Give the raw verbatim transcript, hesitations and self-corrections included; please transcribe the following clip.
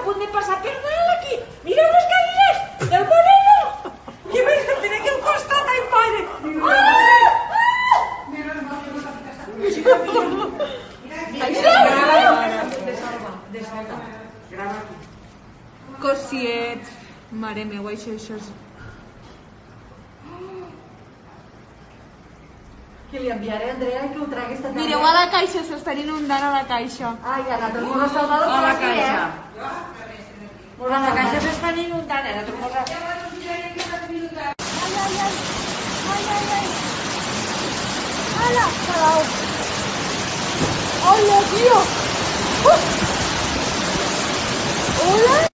a punt de passar per dalt aquí. Mireu les cadires del Moreno. I mira, mira aquí al costat, ai pare. Ah! Mira, grava aquí. Cosiet. Mare meva, això, això és... Que li enviaré a Andrea que ho tregui esta tarda. Mireu a la caixa, s'estan inundant a la caixa. Ai, ha anat el mos a salvar el A la propi, caixa. eh? A la caixa s'estan inundant, eh? El mos a... Ai, ai, ai. Ai, ai, ai. Ala, calau. Hola, tío. Uh. Hola.